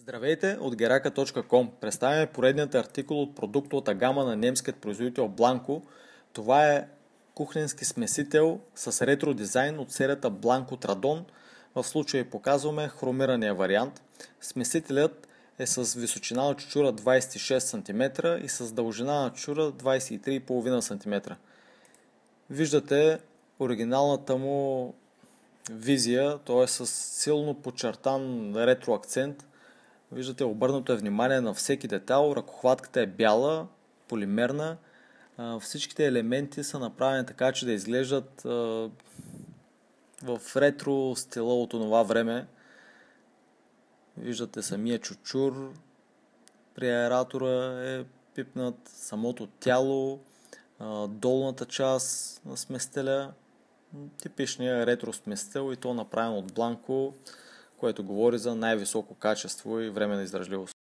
Здравейте от Geraka.com. Представяме поредният артикул от продуктовата гама на немският производител Blanco. Това е кухненски смесител с ретро дизайн от серията Blanco Tradon. В случая показваме хромирания вариант. Смесителят е с височина на чучура 26 см и с дължина на чучура 23,5 см. Виждате оригиналната му визия, т.е. с силно подчертан ретро акцент. Виждате, обърнато е внимание на всеки детайл. Ръкохватката е бяла, полимерна. Всичките елементи са направени така, че да изглеждат в ретро стила от това време. Виждате самия чучур. При аератора е пипнат самото тяло, долната част на сместеля. Типичният ретро сместител и то направен от Blanco, което говори за най-високо качество и време на издръжливост.